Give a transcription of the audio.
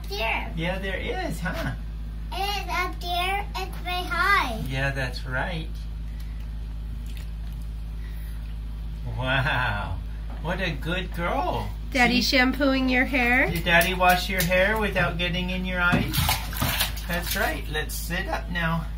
up there. Yeah, there is, huh? And up there, it's very high. Yeah, that's right. Wow. What a good girl. Daddy shampooing your hair? Did Daddy wash your hair without getting in your eyes? That's right. Let's sit up now.